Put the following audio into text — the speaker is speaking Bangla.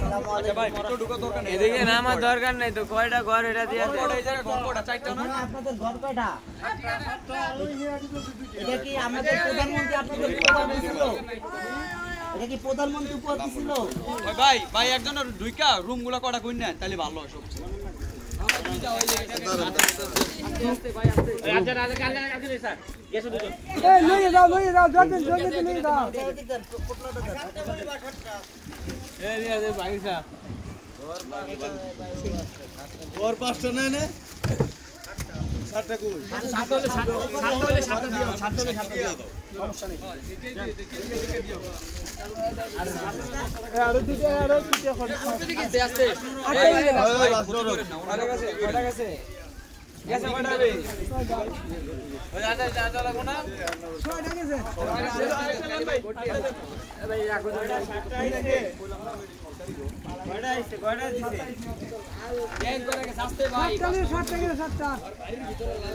এদিকে নামার দরকার নাই তো, কয়টা ঘর এটা দিয়ে আপনাদের ঘর কয়টা? এটা কি আমাদের প্রধানমন্ত্রী আপনাদের উপহার দিছিল? এটা কি প্রধানমন্ত্রী উপহার দিছিল? ভাই ভাই একজনের দুইটা রুম গুলা কটা কই না তাহলে ভালো হয় সবচেয়ে।